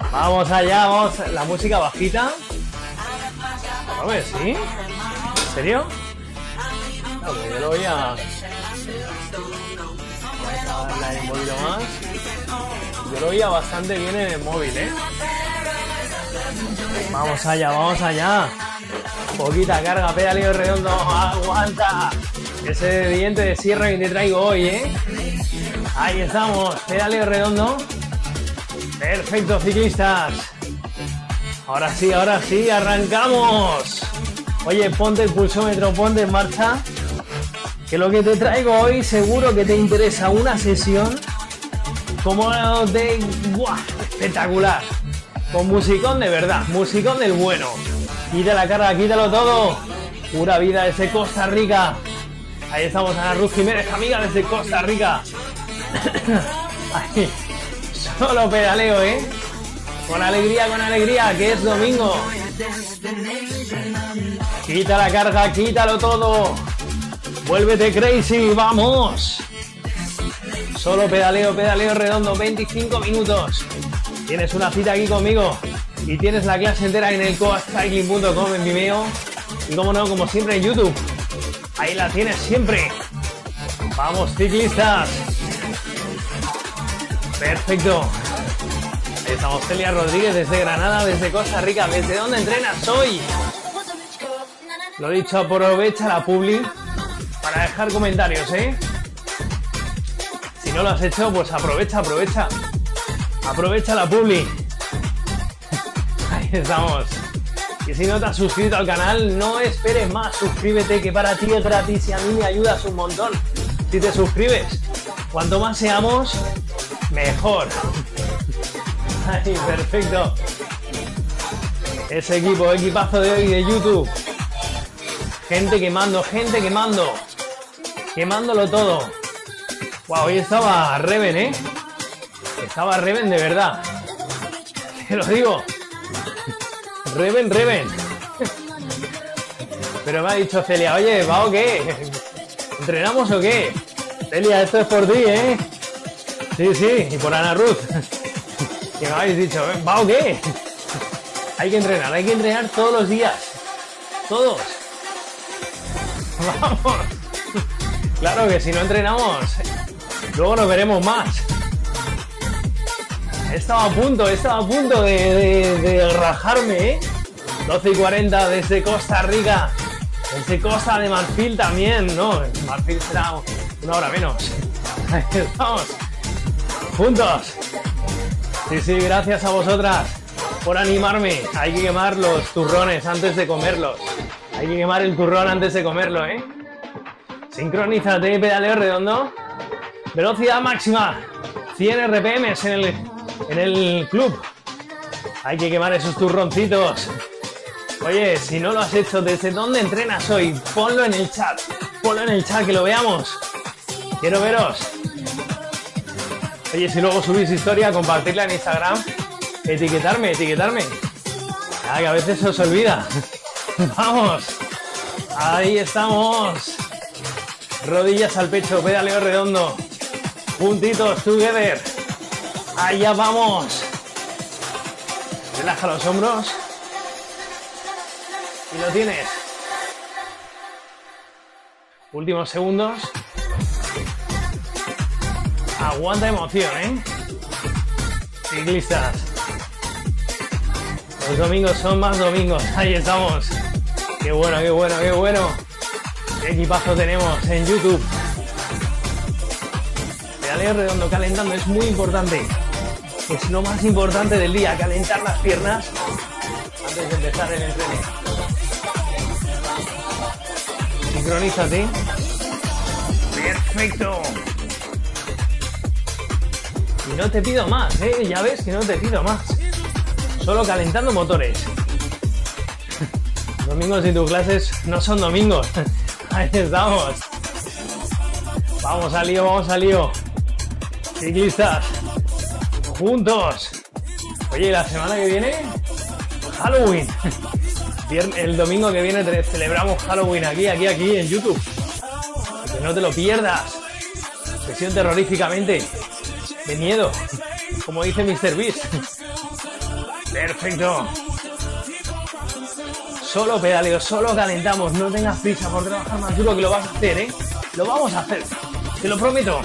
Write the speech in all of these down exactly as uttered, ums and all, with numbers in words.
Vamos allá, vamos. La música bajita. A ver, ¿sí? ¿En serio? No, pues yo lo voy a... Vamos a darle un poquito más. Yo lo oía bastante bien en el móvil, ¿eh? Vamos allá, vamos allá. Poquita carga, pedaleo redondo. Aguanta. Ese diente de sierra que te traigo hoy, ¿eh? Ahí estamos, pedaleo redondo. Perfecto, ciclistas. Ahora sí, ahora sí, arrancamos. Oye, ponte el pulsómetro, ponte en marcha. Que lo que te traigo hoy seguro que te interesa. Una sesión como de... ¡buah! Espectacular. Con musicón de verdad, musicón del bueno. Quita la carga, quítalo todo. Pura vida desde Costa Rica. Ahí estamos, Ana Ruth Jiménez, amiga desde Costa Rica. Ahí. Solo pedaleo, ¿eh? Con alegría, con alegría, que es domingo. Quita la carga, quítalo todo. Vuélvete crazy, vamos. Solo pedaleo, pedaleo redondo, veinticinco minutos. Tienes una cita aquí conmigo y tienes la clase entera en el coast cycling punto com en Vimeo y como no, como siempre en YouTube. Ahí la tienes siempre. Vamos, ciclistas. Perfecto. Ahí estamos, Celia Rodríguez desde Granada, desde Costa Rica. ¿Desde dónde entrenas hoy? Lo dicho, aprovecha la publi para dejar comentarios, ¿eh? Si no lo has hecho, pues aprovecha, aprovecha. Aprovecha la publi. Ahí estamos. Y si no te has suscrito al canal, no esperes más. Suscríbete, que para ti es gratis y a mí me ayudas un montón. Si te suscribes, cuanto más seamos, mejor. Ahí, perfecto. Ese equipo, equipazo de hoy de YouTube. Gente quemando, gente quemando. Quemándolo todo. Wow, hoy estaba Reven, ¿eh? Estaba Reven de verdad. Te lo digo. Reven, Reven. Pero me ha dicho Celia, oye, ¿va o qué? ¿Entrenamos o qué? Celia, esto es por ti, ¿eh? Sí, sí, y por Ana Ruth. Que me habéis dicho, ¿va o qué? Hay que entrenar, hay que entrenar todos los días. Todos. Vamos. Claro que si no entrenamos, luego nos veremos más. He estado a punto, he estado a punto de, de, de rajarme, ¿eh? doce y cuarenta desde Costa Rica. Desde Costa de Marfil también, ¿no? Marfil será una hora menos. Ahí estamos. Juntos. Sí, sí, gracias a vosotras por animarme. Hay que quemar los turrones antes de comerlos. Hay que quemar el turrón antes de comerlo, ¿eh? Sincronízate, pedaleo redondo. Velocidad máxima. cien R P Ms en el, en el club. Hay que quemar esos turroncitos. Oye, si no lo has hecho, ¿desde dónde entrenas hoy? Ponlo en el chat. Ponlo en el chat, que lo veamos. Quiero veros. Oye, si luego subís historia, compartirla en Instagram. Etiquetarme, etiquetarme. Ah, que a veces se os olvida. Vamos. Ahí estamos. Rodillas al pecho, pedaleo redondo. Puntitos, together. Allá vamos. Relaja los hombros. Y lo tienes. Últimos segundos. Aguanta emoción, ¿eh? Ciclistas. Los domingos son más domingos. Ahí estamos. Qué bueno, qué bueno, qué bueno. Qué equipazo tenemos en YouTube. Pedaleo redondo, calentando, es muy importante. Es lo más importante del día, calentar las piernas antes de empezar el entrenamiento. Sincronízate. Perfecto. Y no te pido más, ¿eh? Ya ves que no te pido más. Solo calentando motores. Domingos y tus clases no son domingos. Ahí estamos. Vamos al lío, vamos al lío. Ciclistas. Juntos. Oye, la semana que viene, Halloween. El domingo que viene celebramos Halloween aquí, aquí, aquí en YouTube. Que no te lo pierdas. Sesión terroríficamente. De miedo. Como dice míster Beast. Perfecto. Solo pedaleo, solo calentamos. No tengas prisa por trabajar más duro, que lo vas a hacer, ¿eh? Lo vamos a hacer. Te lo prometo.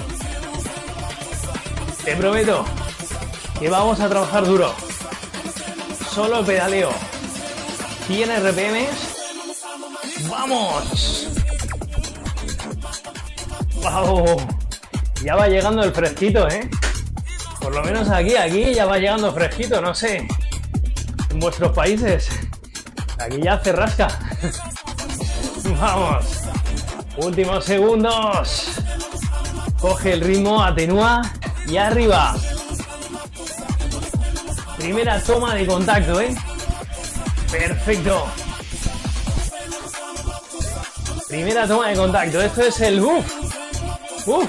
Te prometo que vamos a trabajar duro. Solo pedaleo. cien R P Ms. ¡Vamos! ¡Wow! Ya va llegando el fresquito, ¿eh? Por lo menos aquí, aquí ya va llegando fresquito, no sé. En vuestros países. Aquí ya hace rasca. Vamos. Últimos segundos. Coge el ritmo, atenúa y arriba. Primera toma de contacto, ¿eh? Perfecto. Primera toma de contacto. Esto es el uff. Uff.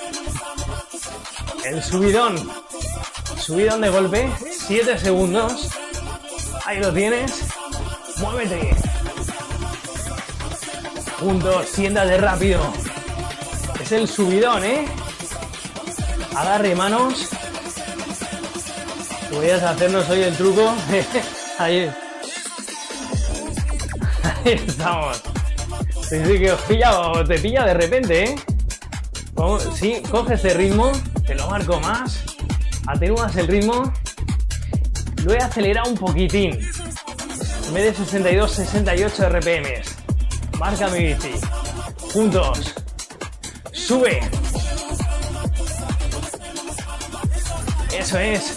El subidón. Subidón de golpe. siete segundos. Ahí lo tienes. Muévete. Juntos, siéntate rápido. Es el subidón, ¿eh? Agarre manos. Puedes hacernos hoy el truco. Ahí. Ahí estamos. Sí, sí, que os pilla o te pilla de repente, ¿eh? Sí, coge ese ritmo. Te lo marco más. Atenúas el ritmo. Lo he acelerado un poquitín. En vez de sesenta y dos, sesenta y ocho R P Ms. Marca mi bici. Juntos. Sube. Eso es.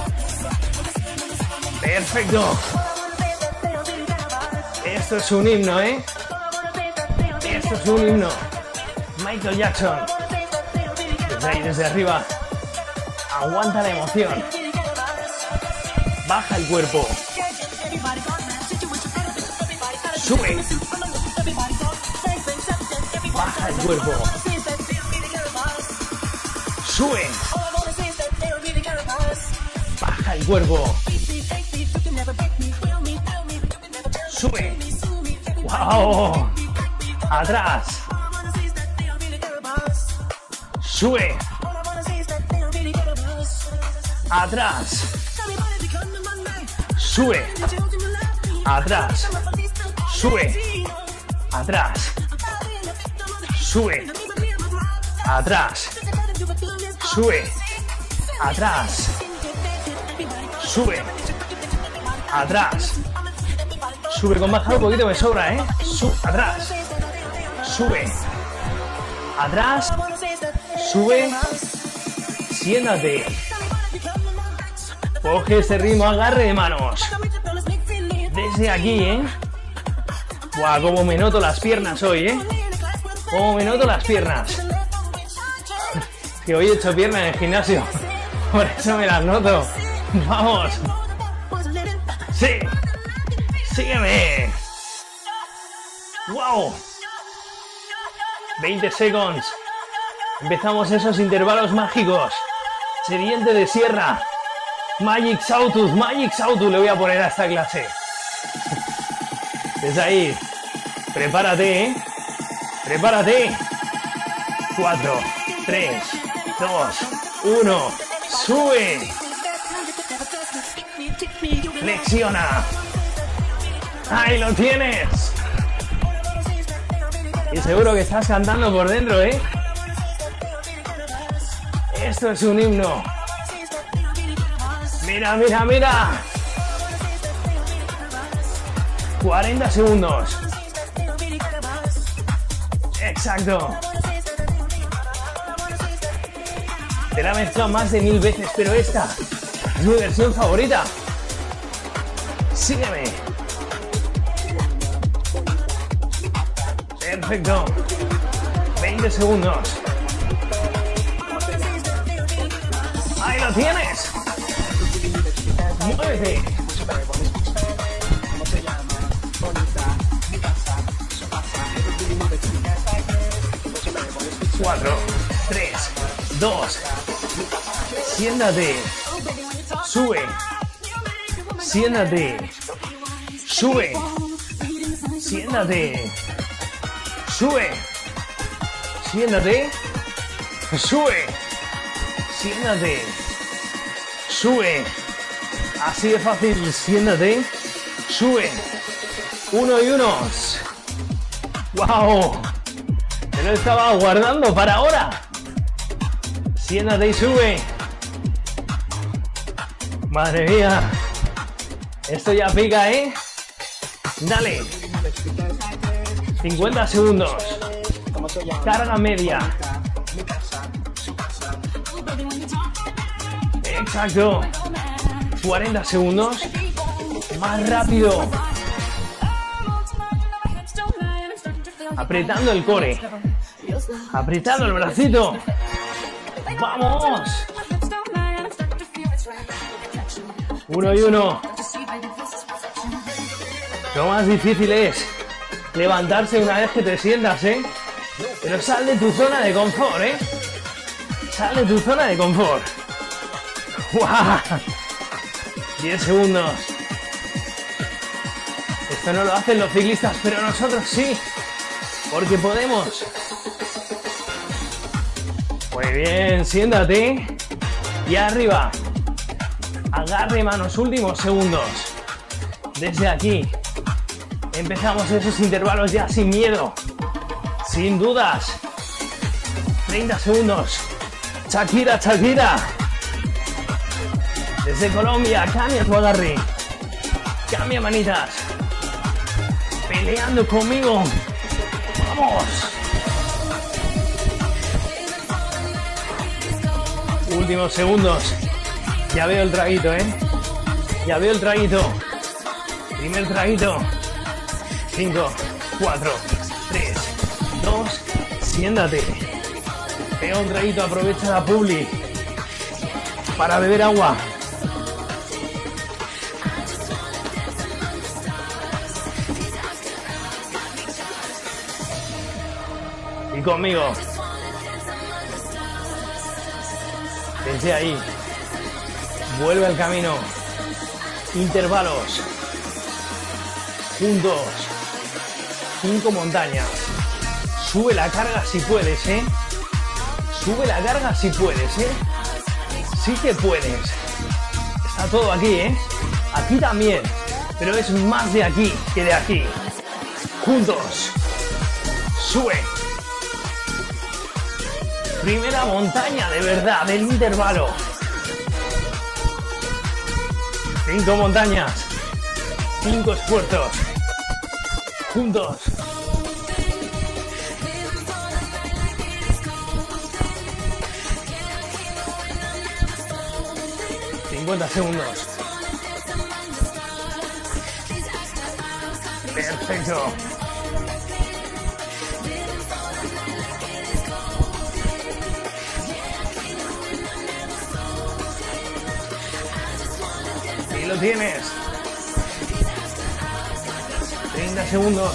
Perfecto. Esto es un himno, ¿eh? Esto es un himno. Michael Jackson. Desde ahí, desde arriba. Aguanta la emoción. Baja el cuerpo. Sube. Baja el cuerpo. Sube. Baja el cuerpo. Sube. Wow. Atrás. Sube. Atrás. Sube. Atrás. Sube. Atrás. Sube. Atrás. Sube. Atrás. Sube. Atrás. Sube con bajar un poquito, me sobra, ¿eh? Sube. Atrás. Sube. Atrás. Sube. Siéntate. Coge ese ritmo, agarre de manos. Desde aquí, ¿eh? Buah, cómo me noto las piernas hoy, ¿eh? Cómo me noto las piernas. Que hoy he hecho piernas en el gimnasio. Por eso me las noto. Vamos. Sí. Sígueme. Wow. veinte segundos. Empezamos esos intervalos mágicos. Sediente de sierra. Magic Sautus, Magic Sautus le voy a poner a esta clase. Desde ahí. Prepárate, ¿eh? Prepárate. cuatro, tres, dos, uno. Sube. Flexiona. Ahí lo tienes. Y seguro que estás cantando por dentro, ¿eh? Esto es un himno. Mira, mira, mira. cuarenta segundos. Exacto. Te la he mezclado más de mil veces, pero esta es mi versión favorita. Sígueme. Perfecto. veinte segundos. Ahí lo tienes. Muévete. Cuatro, tres, dos. Siéntate. Sube. Siéntate. Sube. Siéntate. Sube. Siéntate. Sube. Siéntate. Sube. Así de fácil, siéntate, sube. Uno y uno. ¡Wow! Me lo estaba guardando para ahora. Siéntate y sube. Madre mía. Esto ya pica, ¿eh? Dale. cincuenta segundos. Carga media. Exacto. cuarenta segundos. Más rápido. Apretando el core. Apretando el bracito. ¡Vamos! Uno y uno. Lo más difícil es levantarse una vez que te sientas, ¿eh? Pero sal de tu zona de confort, ¿eh? Sal de tu zona de confort. ¡Guau! diez segundos. Esto no lo hacen los ciclistas, pero nosotros sí. Porque podemos. Muy bien, siéntate. Y arriba. Agarre manos, últimos segundos. Desde aquí. Empezamos esos intervalos ya sin miedo. Sin dudas. treinta segundos. Shakira, Shakira. Desde Colombia, cambia tu agarre. Cambia manitas. Peleando conmigo. ¡Vamos! Últimos segundos. Ya veo el traguito, ¿eh? Ya veo el traguito. Primer traguito. cinco, cuatro, tres, dos. Siéntate. Pega un traguito, aprovecha la publi para beber agua. Y conmigo. Desde ahí. Vuelve al camino. Intervalos. Juntos. Cinco montañas. Sube la carga si puedes, ¿eh? Sube la carga si puedes, ¿eh? Sí que puedes. Está todo aquí, ¿eh? Aquí también. Pero es más de aquí que de aquí. Juntos. Sube. Primera montaña de verdad del intervalo. Cinco montañas. Cinco esfuerzos. Juntos. cincuenta segundos. Perfecto. Y lo tienes. treinta segundos.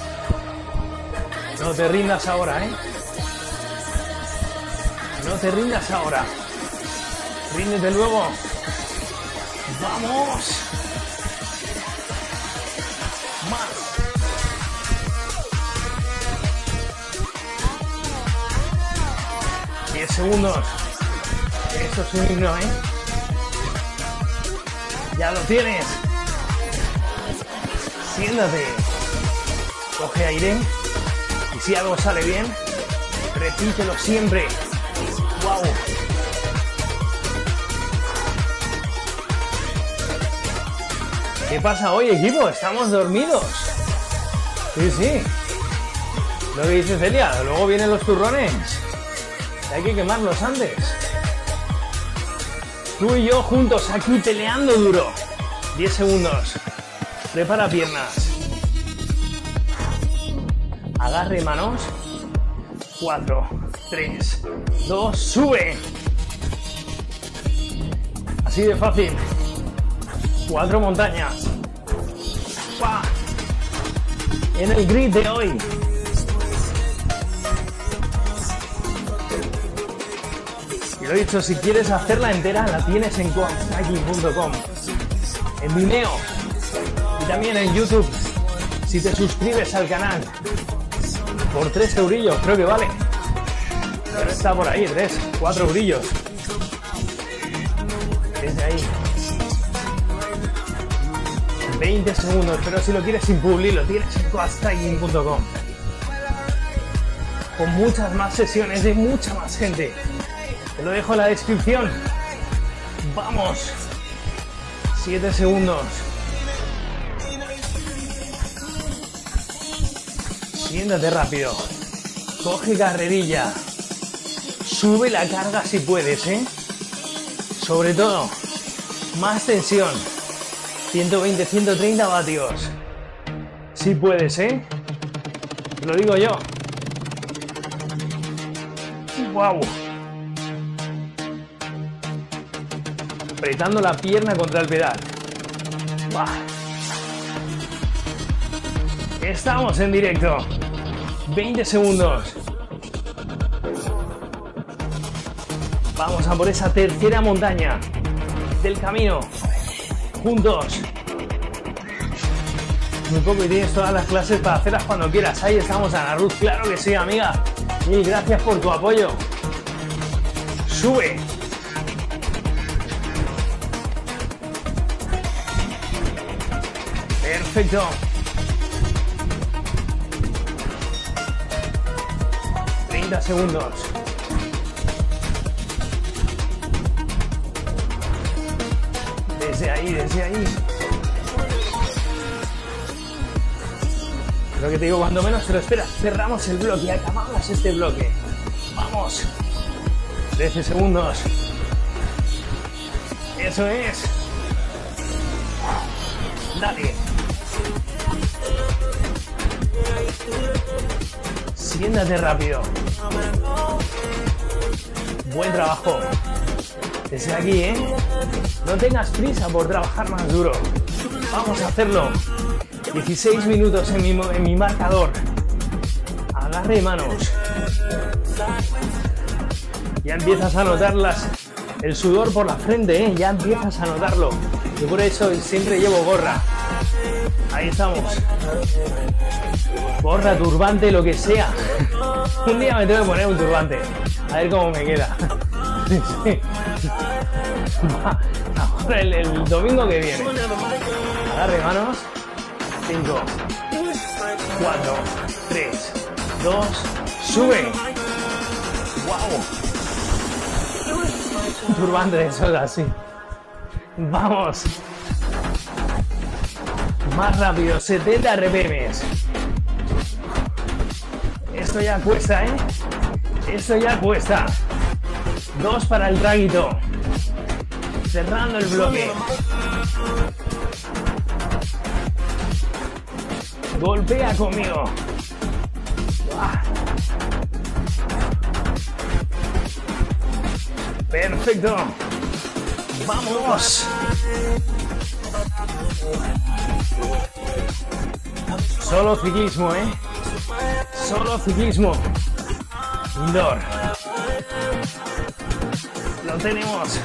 No te rindas ahora, ¿eh? No te rindas ahora. Ríndete luego. ¡Vamos! Más. diez segundos. Esto es un himno, ¿eh? Ya lo tienes. Siéntate. Coge aire. Y si algo sale bien, repítelo siempre. ¡Wow! ¿Qué pasa hoy, equipo? ¿Estamos dormidos? Sí, sí. Lo que dice Celia, luego vienen los turrones. Hay que quemarlos antes. Tú y yo juntos aquí peleando duro. diez segundos. Prepara piernas. Agarre manos. cuatro, tres, dos, sube. Así de fácil. Cuatro montañas. ¡Pah! En el grid de hoy. Y lo he dicho, si quieres hacerla entera, la tienes en coach cycling punto com. En Vimeo. Y también en YouTube. Si te suscribes al canal. Por tres eurillos, creo que vale. Pero está por ahí, tres, cuatro eurillos. Desde ahí. veinte segundos, pero si lo quieres sin publi, lo tienes en coach striking punto com. Con muchas más sesiones de mucha más gente. Te lo dejo en la descripción. Vamos. siete segundos. Siéntate rápido. Coge carrerilla. Sube la carga si puedes, ¿eh? Sobre todo, más tensión. ciento veinte, ciento treinta vatios. Si puedes, ¿eh? Te lo digo yo. ¡Wow! Apretando la pierna contra el pedal. ¡Wow! Estamos en directo. veinte segundos. Vamos a por esa tercera montaña del camino. Juntos. Muy poco y tienes todas las clases para hacerlas cuando quieras. Ahí estamos, Ana Ruth. Claro que sí, amiga. Mil gracias por tu apoyo. Sube. Perfecto. treinta segundos. Desde ahí, desde ahí. Lo que te digo, cuando menos te lo esperas, cerramos el bloque y acabamos este bloque. Vamos. trece segundos. Eso es. Dale. Siéntate rápido. Buen trabajo. Desde aquí, ¿eh? No tengas prisa por trabajar más duro. Vamos a hacerlo. dieciséis minutos en mi, en mi marcador. Agarre manos. Ya empiezas a notar las, el sudor por la frente, ¿eh? Ya empiezas a notarlo. Yo por eso siempre llevo gorra. Ahí estamos. Gorra, turbante, lo que sea. Un día me tengo que poner un turbante. A ver cómo me queda. Sí. Ahora el, el domingo que viene. Agarre manos. cinco, cuatro, tres, dos, sube. Wow. Turbante de sol así. Vamos. Más rápido, setenta R P Ms. Esto ya cuesta, ¿eh? Esto ya cuesta. Dos para el traguito. Cerrando el bloque. Golpea conmigo. Perfecto. Vamos. Solo ciclismo, ¿eh? Solo ciclismo. Indoor. Lo tenemos.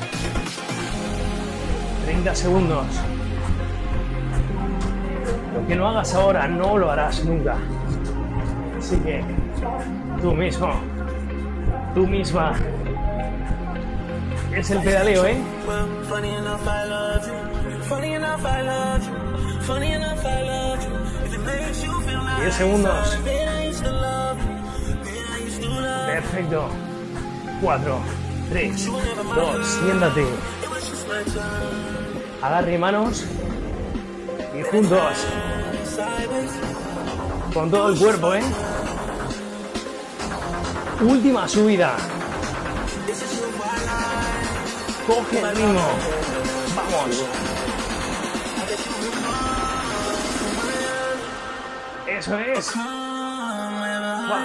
treinta segundos. Lo que no hagas ahora no lo harás nunca. Así que tú mismo, tú misma. Es el pedaleo, ¿eh? diez segundos. Perfecto. cuatro, tres, dos, siéntate. Agarre manos y juntos. Con todo el cuerpo, ¿eh? Última subida. Coge el ritmo. Vamos. Eso es. ¡Buah!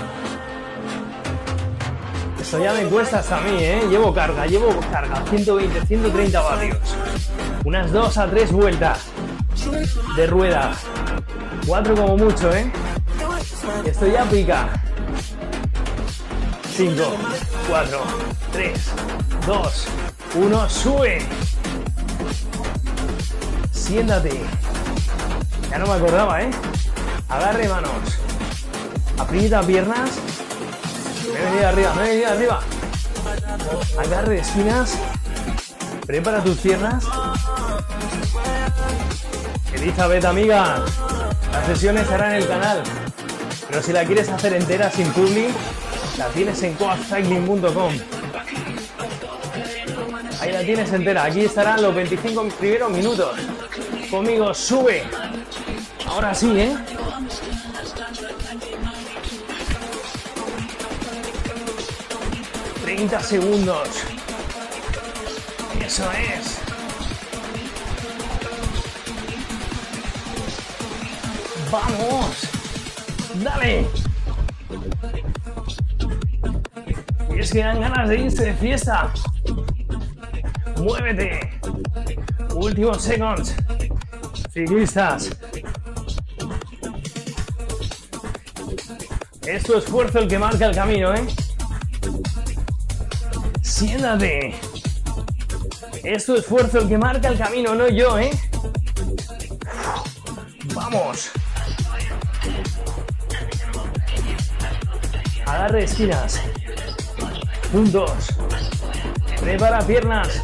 Esto ya me cuesta hasta a mí, ¿eh? Llevo carga, llevo carga. ciento veinte, ciento treinta vatios. Unas dos a tres vueltas de rueda. Cuatro como mucho, ¿eh? Esto ya pica. Cinco, cuatro, tres, dos, uno. Sube. Siéntate. Ya no me acordaba, ¿eh? Agarre manos. Aprieta piernas. Me he venido arriba, me he venido arriba. Agarre de esquinas. Prepara tus piernas. Elizabeth, amiga, la sesión estará en el canal, pero si la quieres hacer entera sin publi, la tienes en coax cycling punto com. Ahí la tienes entera. Aquí estarán los veinticinco primeros minutos. Conmigo, sube. Ahora sí, ¿eh? treinta segundos. Eso es. ¡Vamos! ¡Dale! Y es que dan ganas de irse de fiesta. ¡Muévete! Últimos seconds. Ciclistas. Es tu esfuerzo el que marca el camino, ¿eh? Siéntate. Es tu esfuerzo el que marca el camino, no yo, ¿eh? Vamos. Agarre esquinas. Juntos. Prepara piernas.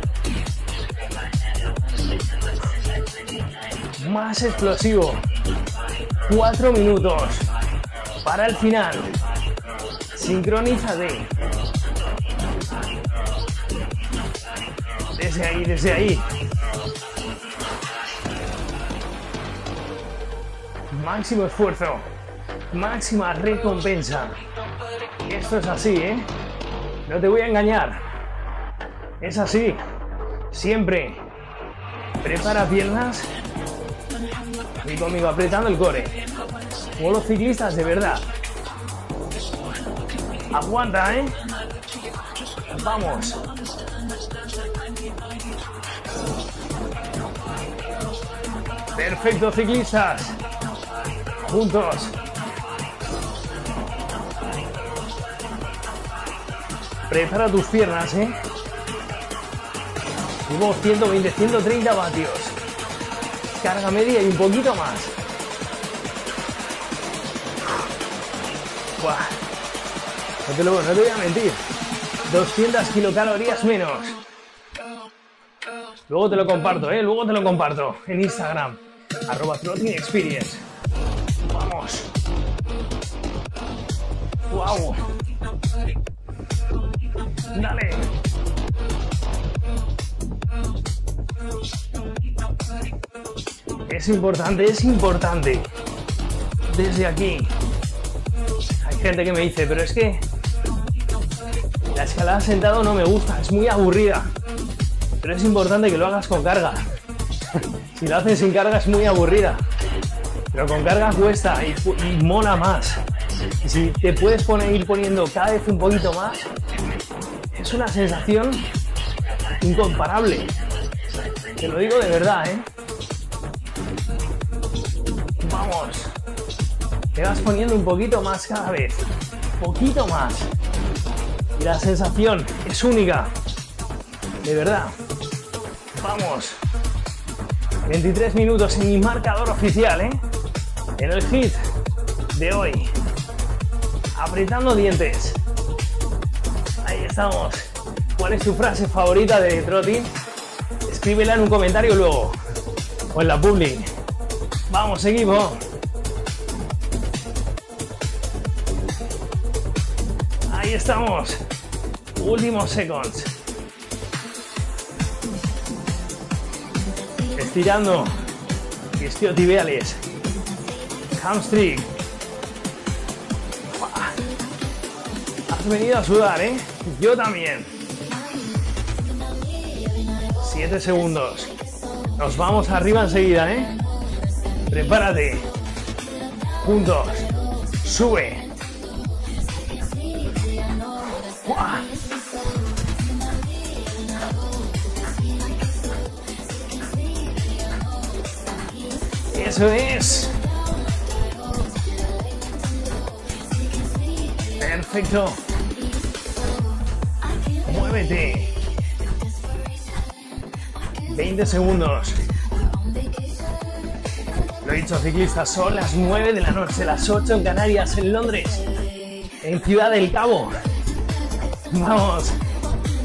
Más explosivo. Cuatro minutos. Para el final. Sincronízate. Desde ahí, desde ahí. Máximo esfuerzo. Máxima recompensa. Esto es así, ¿eh? No te voy a engañar. Es así. Siempre. Prepara piernas. Y conmigo apretando el core. Como los ciclistas de verdad. Aguanta, ¿eh? Vamos. Perfecto, ciclistas. Juntos. Prepara tus piernas, ¿eh? Subimos ciento veinte, ciento treinta vatios. Carga media y un poquito más. Buah. No te, lo, no te voy a mentir. doscientas kilocalorías menos. Luego te lo comparto, ¿eh? Luego te lo comparto en Instagram. Arroba Trotting Experience. Vamos. Wow. Dale. Es importante, es importante. Desde aquí. Hay gente que me dice, pero es que la escalada sentado no me gusta, es muy aburrida. Pero es importante que lo hagas con carga. Si lo haces sin carga es muy aburrida. Pero con carga cuesta y, y mola más. Y si te puedes poner, ir poniendo cada vez un poquito más, es una sensación incomparable. Te lo digo de verdad, ¿eh? Vamos. Te vas poniendo un poquito más cada vez. Poquito más. Y la sensación es única. De verdad. Vamos. veintitrés minutos en mi marcador oficial, ¿eh? En el hit de hoy. Apretando dientes. Ahí estamos. ¿Cuál es tu frase favorita de Trotting? Escríbela en un comentario luego. O en la public. Vamos, equipo. Ahí estamos. Últimos seconds. Estirando. Isquiotibiales. Hamstring. Has venido a sudar, ¿eh? Yo también. Siete segundos. Nos vamos arriba enseguida, ¿eh? Prepárate. Juntos. Sube. ¡Uah! Eso es. Perfecto. Muévete. veinte segundos. Lo he dicho, ciclistas, son las nueve de la noche, las ocho en Canarias, en Londres, en Ciudad del Cabo. Vamos.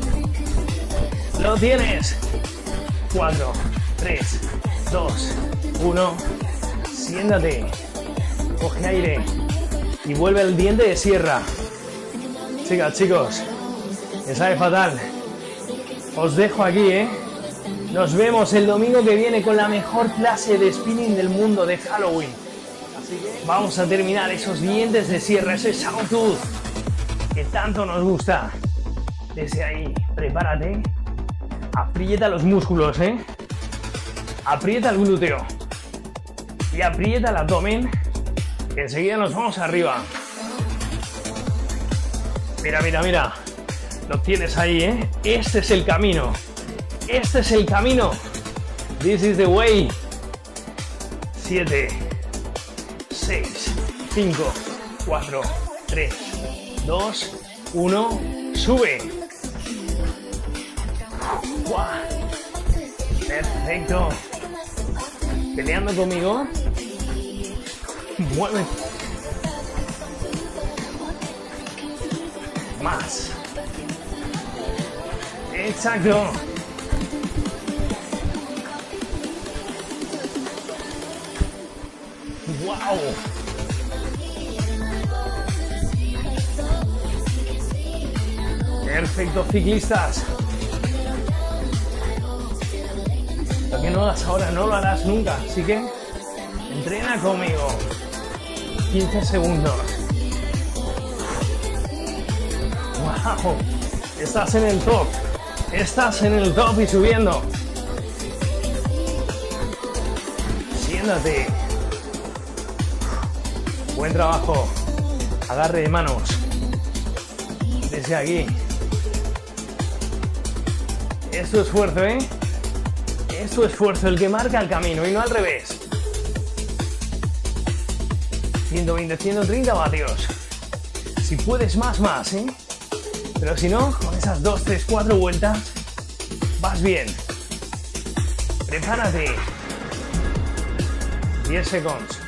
Lo tienes. cuatro, tres, dos, uno, siéntate, coge aire y vuelve el diente de sierra. Chicas, chicos, me sabe fatal. Os dejo aquí, ¿eh? Nos vemos el domingo que viene con la mejor clase de spinning del mundo de Halloween. Así que vamos a terminar esos dientes de sierra, ese sawtooth que tanto nos gusta. Desde ahí, prepárate. Aprieta los músculos, ¿eh? Aprieta el glúteo. Y aprieta el abdomen. Que enseguida nos vamos arriba. Mira, mira, mira. Lo tienes ahí, ¿eh? Este es el camino. Este es el camino. This is the way. Siete, seis, cinco, cuatro, tres, dos, uno. Sube. ¡Guau! Perfecto. Peleando conmigo. Mueve. Más. Exacto. ¡Wow! Perfecto, ciclistas. Lo que no hagas ahora no lo harás nunca, así que entrena conmigo. quince segundos. ¡Wow! Estás en el top. Estás en el top y subiendo. Siéntate. Buen trabajo. Agarre de manos. Desde aquí. Es tu esfuerzo, ¿eh? Es tu esfuerzo el que marca el camino y no al revés. ciento veinte, ciento treinta vatios. Si puedes más, más, ¿eh? Pero si no, con esas dos, tres, cuatro vueltas, vas bien. Prepárate. diez segundos.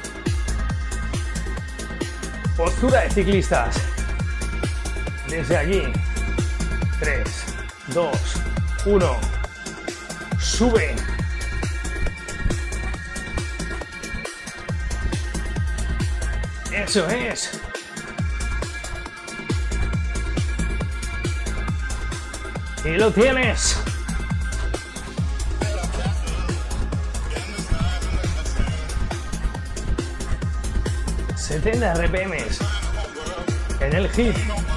Postura de ciclistas. Desde aquí. tres, dos, uno. Sube. Eso es. Y lo tienes. setenta R P Ms en el hip.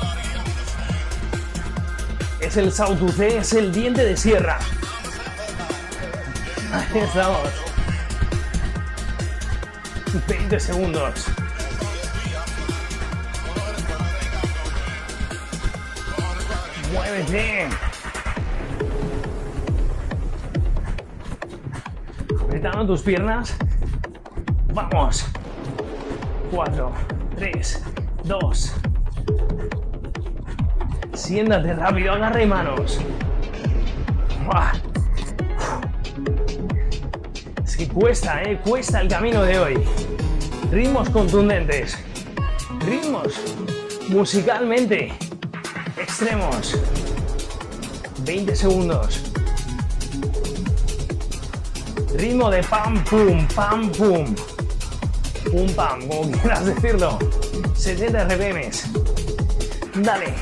Es el sawtooth, es el diente de sierra. Ahí estamos. veinte segundos. Muévete. Apretando tus piernas. Vamos. cuatro, tres, dos. Siéntate rápido, agarre manos. ¡Buah! Es que cuesta, ¿eh? Cuesta el camino de hoy. Ritmos contundentes. Ritmos musicalmente extremos. veinte segundos. Ritmo de pam, pum, pam, pum. Pum, pam, como quieras decirlo. setenta R P Ms. Dale.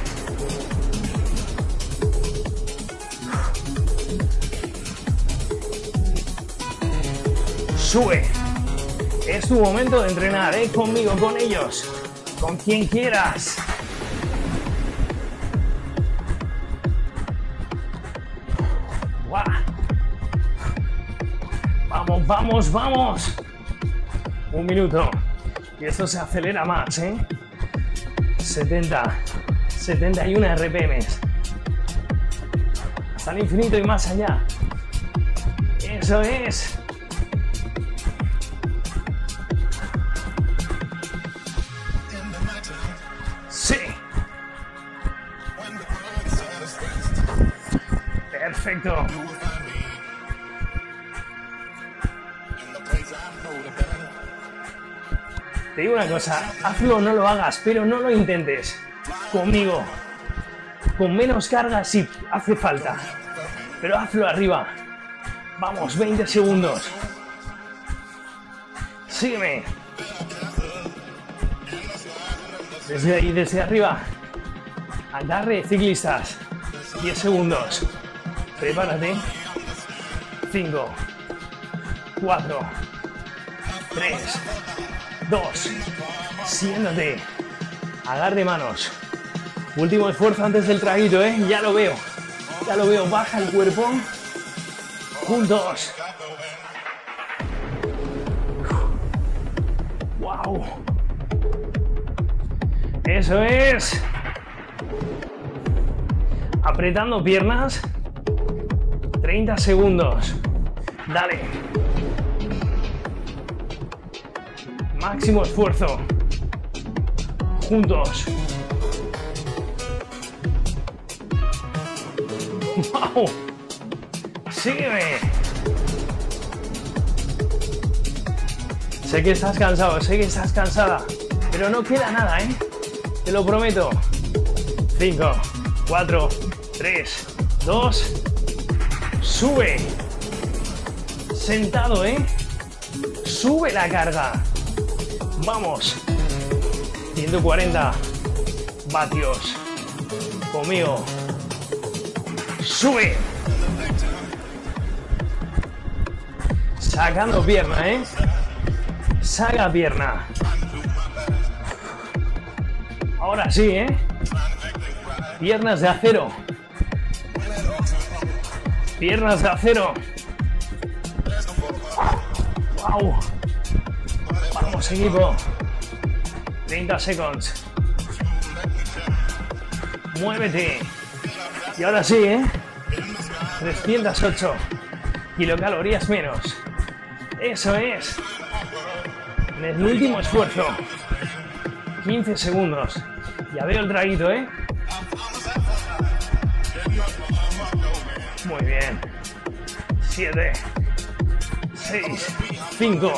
Sube. Es tu momento de entrenar, ¿eh? Conmigo, con ellos. Con quien quieras. ¡Guau! Vamos, vamos, vamos. Un minuto. Y esto se acelera más, ¿eh? setenta. setenta y uno R P Ms. Hasta el infinito y más allá. Eso es. Sí. Perfecto. Te digo una cosa, hazlo o no lo hagas, pero no lo intentes. Conmigo. Con menos carga si hace falta. Pero hazlo arriba. Vamos, veinte segundos. Sígueme. Desde ahí, desde arriba. Agarre, ciclistas. diez segundos. Prepárate. cinco, cuatro, tres, dos. Siéntate. Agarre manos. Último esfuerzo antes del traguito, ¿eh? Ya lo veo. Ya lo veo. Baja el cuerpo. Juntos. ¡Wow! Eso es. Apretando piernas. treinta segundos. Dale. Máximo esfuerzo. Juntos. ¡Wow! Sígueme. Sé que estás cansado, sé que estás cansada, pero no queda nada, ¿eh? Te lo prometo. cinco, cuatro, tres, dos. Sube. Sentado, ¿eh? Sube la carga. Vamos. ciento cuarenta vatios. Conmigo. Sube. Sacando pierna, ¿eh? Saca pierna. Ahora sí, ¿eh? Piernas de acero. Piernas de acero. Wow. Vamos, equipo. treinta segundos. Muévete. Y ahora sí, ¿eh? trescientas ocho kilocalorías menos. Eso es. En el último esfuerzo. quince segundos. Ya veo el traguito, ¿eh? Muy bien. siete, seis, cinco.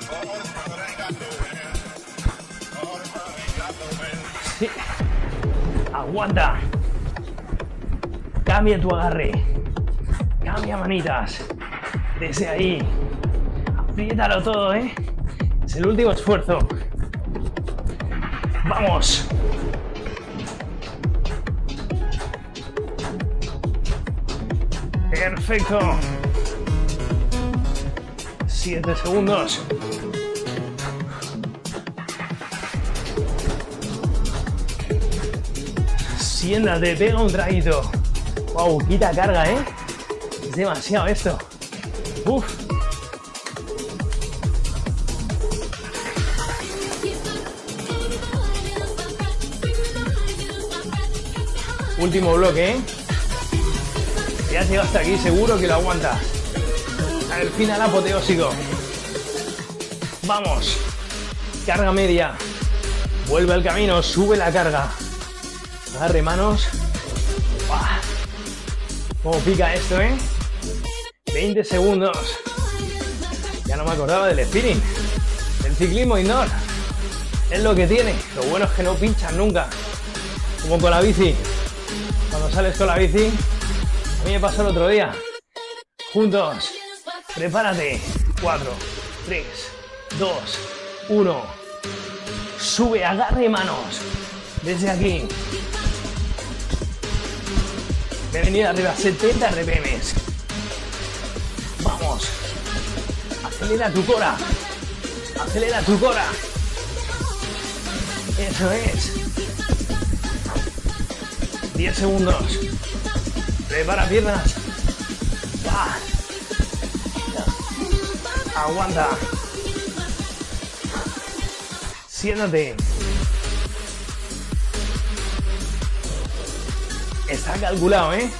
Sí. Aguanta. Cambia tu agarre. Cambia manitas. Desde ahí. Apriétalo todo, ¿eh? Es el último esfuerzo. Vamos. Perfecto. siete segundos. Siéntate, pega un traguito. Wow, quita carga, ¿eh? Es demasiado esto. Uf. Último bloque, ¿eh? Si has llegado hasta aquí, seguro que lo aguantas. Al final apoteósico. Vamos. Carga media. Vuelve al camino, sube la carga. Agarre manos. ¡Uah! Cómo pica esto, ¿eh? veinte segundos. Ya no me acordaba del spinning. El ciclismo indoor. Es lo que tiene. Lo bueno es que no pinchan nunca. Como con la bici. Cuando sales con la bici, a mí me pasó el otro día. Juntos. Prepárate. cuatro, tres, dos, uno. Sube, agarre manos. Desde aquí. Bienvenida arriba, setenta R P Ms. Vamos. Acelera tu cora. Acelera tu cora. Eso es. diez segundos. Prepara piernas. ¡Ah! Aguanta. Siéntate. Está calculado, ¿eh?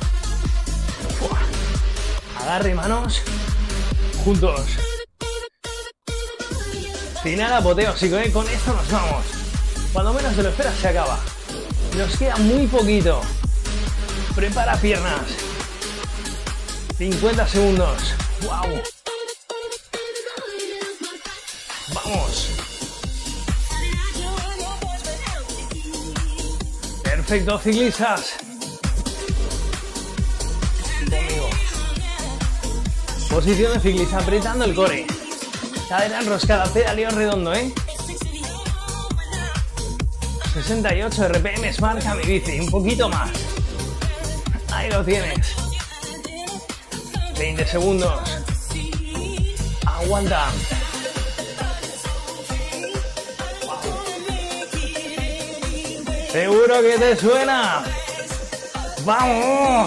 Agarre manos. Juntos. Final apoteósico, ¿eh? Con esto nos vamos. Cuando menos te lo esperas se acaba. Nos queda muy poquito. Prepara piernas. cincuenta segundos. ¡Wow! Vamos. Perfecto, ciclistas. Conmigo. Posición de ciclista, apretando el core. Cadera enroscada, pedaleo redondo, ¿eh? sesenta y ocho R P M, marca mi bici, un poquito más. Ahí lo tienes. veinte segundos. Aguanta. Seguro que te suena. ¡Vamos!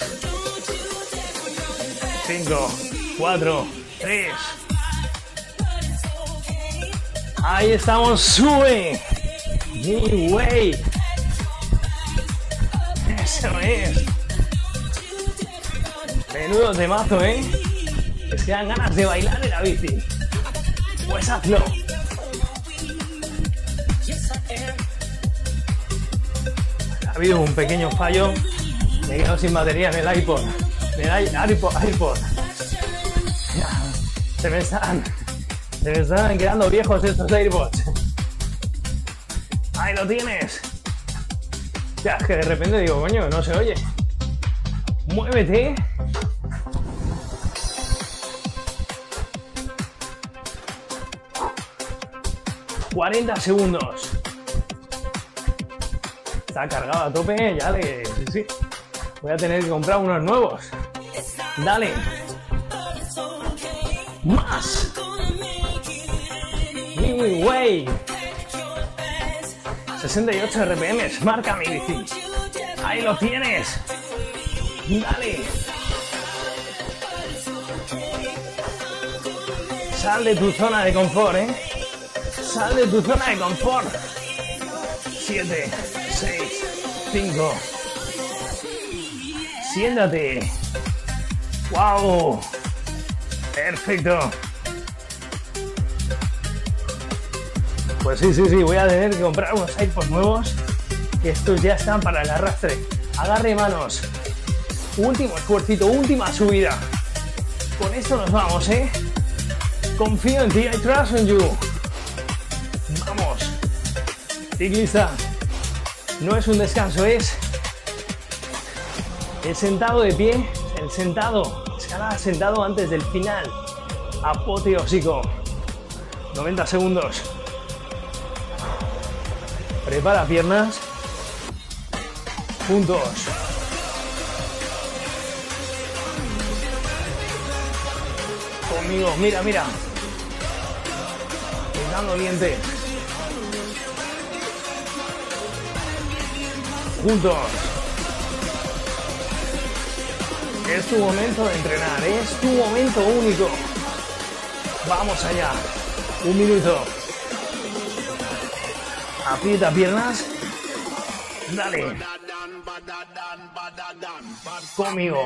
cinco, cuatro, tres. Ahí estamos, sube. Mi way. Eso es. Menudo temazo, ¿eh? Es que dan ganas de bailar en la bici. Pues hazlo. Ha habido un pequeño fallo. Me he quedado sin batería en el iPod. En el iPod. iPod. Se me están... Se me están quedando viejos estos AirPods. Ahí lo tienes. Ya, es que de repente digo, coño, no se oye. Muévete. cuarenta segundos. Está cargado a tope, ya le... Sí, sí. Voy a tener que comprar unos nuevos. Dale. Más. Mi way. sesenta y ocho R P M, marca mi bici. Ahí lo tienes. Dale. Sal de tu zona de confort, ¿eh? Sal de tu zona de confort. siete, seis, cinco. Siéntate. ¡Wow! Perfecto. Pues sí, sí, sí, voy a tener que comprar unos AirPods nuevos, que estos ya están para el arrastre. Agarre manos. Último esfuercito, última subida. Con esto nos vamos, ¿eh? Confío en ti, I trust in you. Vamos. Ciclista. No es un descanso, es el sentado de pie, el sentado, escalada sentado antes del final. Apoteósico. noventa segundos. Prepara piernas. Juntos. Conmigo, mira, mira. Pegando dientes. Juntos. Es tu momento de entrenar, es tu momento único. Vamos allá. Un minuto. Aprieta piernas. Dale. Conmigo.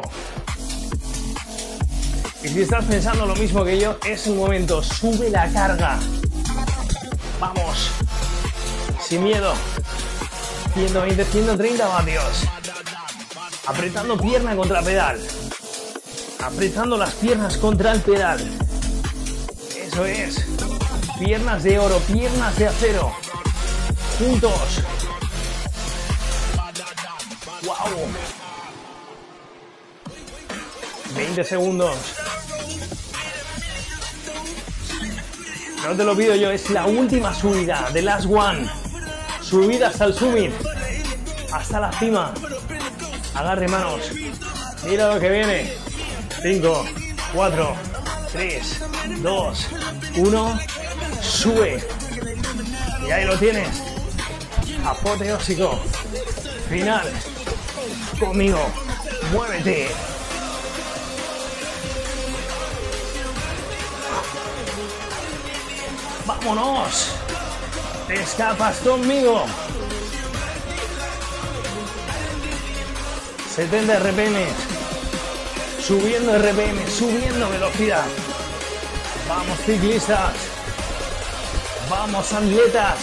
Y si estás pensando lo mismo que yo, es el momento. Sube la carga. Vamos. Sin miedo. ciento veinte, ciento treinta vatios. Apretando pierna contra pedal. Apretando las piernas contra el pedal. Eso es. Piernas de oro, piernas de acero. Juntos. Wow. veinte segundos. No te lo pido yo, es la última subida, the last one. Subida hasta el summit, hasta la cima. Agarre manos. Mira lo que viene. cinco, cuatro, tres, dos, uno. Sube. Y ahí lo tienes. Apoteósico. Final. Conmigo. Muévete. ¡Vámonos! ¡Te escapas conmigo! setenta R P M. Subiendo R P M, subiendo velocidad. ¡Vamos, ciclistas! ¡Vamos, atletas!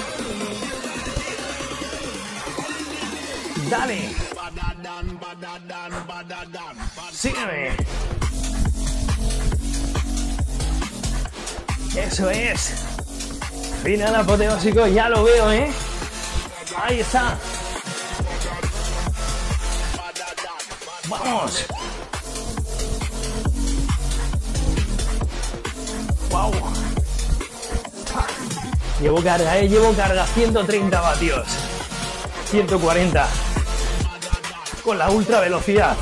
¡Dale! ¡Sígueme! Eso es. Final apoteósico, ya lo veo, ¿eh? Ahí está. Vamos. Wow. Llevo carga, ¿eh? Llevo carga, ciento treinta vatios. ciento cuarenta. Con la ultra velocidad.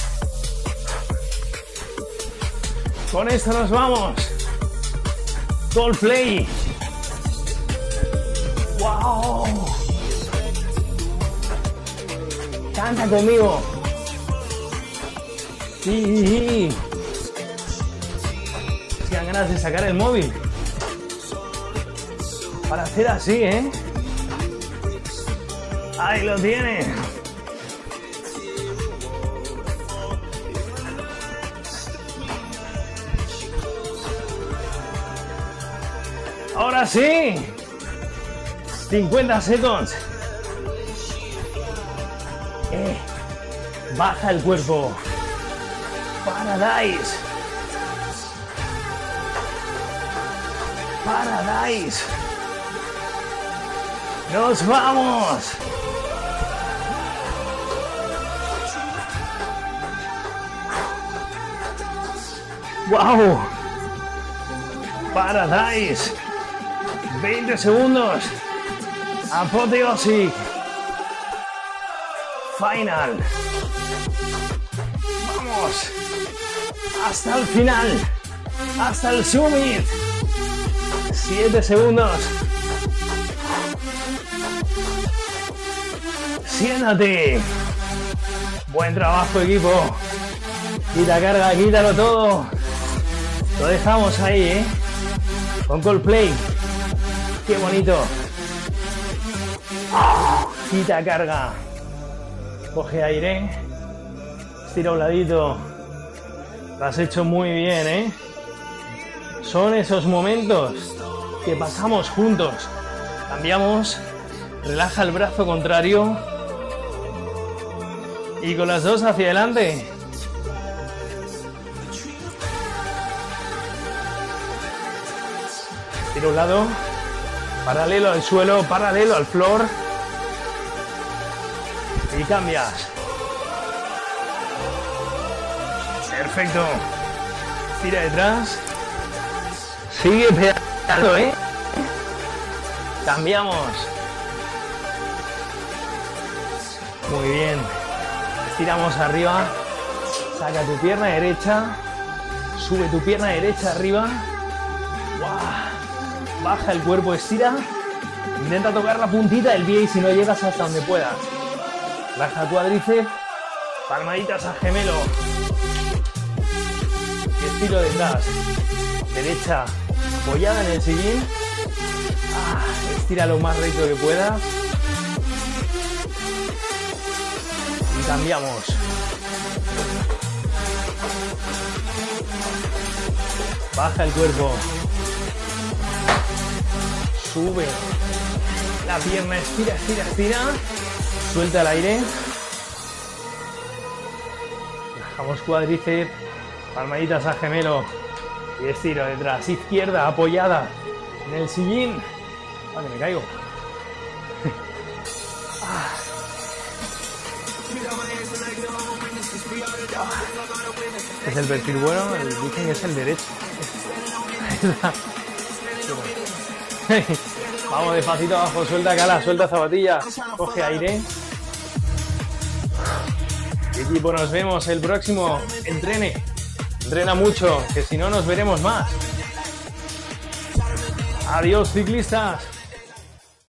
Con esto nos vamos. Coldplay. ¡Wow! Canta conmigo. Sí. Si dan ganas de sacar el móvil para hacer así, ¿eh? Ahí lo tiene. Ahora sí. cincuenta segundos. Eh, baja el cuerpo. Paradise. Paradise. Nos vamos. Wow. Paradise. veinte segundos. Apoteósico. Final. Vamos. Hasta el final. Hasta el summit. siete segundos. Siéntate. Buen trabajo, equipo. Quita carga, quítalo todo. Lo dejamos ahí, ¿eh? Con Coldplay. Qué bonito. Quita carga. Coge aire. Estira un ladito. Lo has hecho muy bien, ¿eh? Son esos momentos que pasamos juntos. Cambiamos. Relaja el brazo contrario. Y con las dos hacia adelante. Tira un lado. Paralelo al suelo, paralelo al floor. Y cambias. Perfecto. Tira detrás. Sigue pedaleando, ¿eh? Cambiamos. Muy bien. Estiramos arriba. Saca tu pierna derecha. Sube tu pierna derecha arriba. ¡Wow! Baja el cuerpo, estira. Intenta tocar la puntita del pie y si no llegas hasta donde puedas. Baja cuádriceps. Palmaditas a gemelo. Y estiro detrás. Derecha apoyada en el sillín. Ah, estira lo más recto que puedas. Y cambiamos. Baja el cuerpo. Sube la pierna, estira, estira, estira. Suelta el aire. Bajamos cuádriceps. Palmaditas a gemelo. Y estiro detrás. Izquierda apoyada en el sillín. Ah, que me caigo. Ah. Es el perfil bueno, el, dicen que es el derecho. Vamos despacito abajo, suelta cala, suelta zapatilla, coge aire. Equipo, nos vemos el próximo. Entrene, entrena mucho, que si no nos veremos más. Adiós, ciclistas.